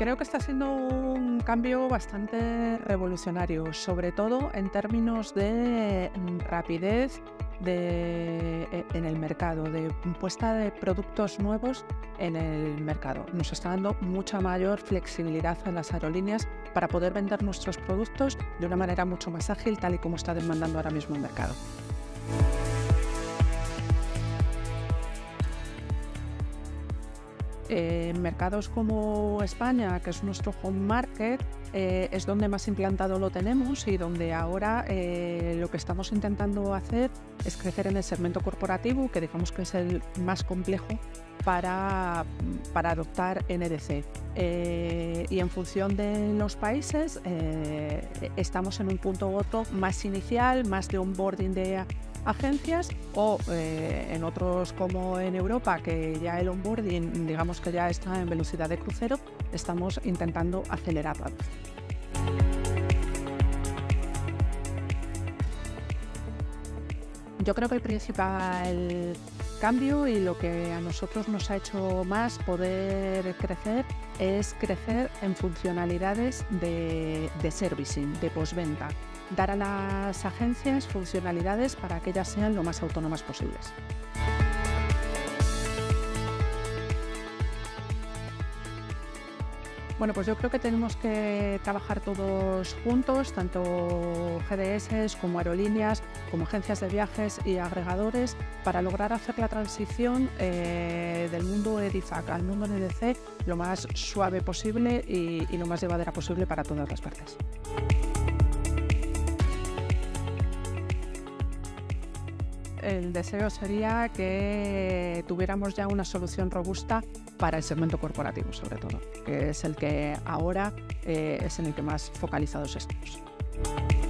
Creo que está siendo un cambio bastante revolucionario, sobre todo en términos de rapidez en el mercado, de puesta de productos nuevos en el mercado. Nos está dando mucha mayor flexibilidad a las aerolíneas para poder vender nuestros productos de una manera mucho más ágil, tal y como está demandando ahora mismo el mercado. En mercados como España, que es nuestro home market, es donde más implantado lo tenemos y donde ahora lo que estamos intentando hacer es crecer en el segmento corporativo, que digamos que es el más complejo para adoptar NDC. Y en función de los países estamos en un punto más inicial, más de onboarding de agencias, o en otros como en Europa, que ya el onboarding digamos que ya está en velocidad de crucero, estamos intentando acelerarla. Yo creo que el principal cambio y lo que a nosotros nos ha hecho más poder crecer es crecer en funcionalidades de servicing, de postventa, dar a las agencias funcionalidades para que ellas sean lo más autónomas posibles. Bueno, pues yo creo que tenemos que trabajar todos juntos, tanto GDS como aerolíneas, como agencias de viajes y agregadores, para lograr hacer la transición del mundo EDIFACT al mundo NDC lo más suave posible y lo más llevadera posible para todas las partes. El deseo sería que tuviéramos ya una solución robusta para el segmento corporativo, sobre todo, que es el que ahora es en el que más focalizados estamos.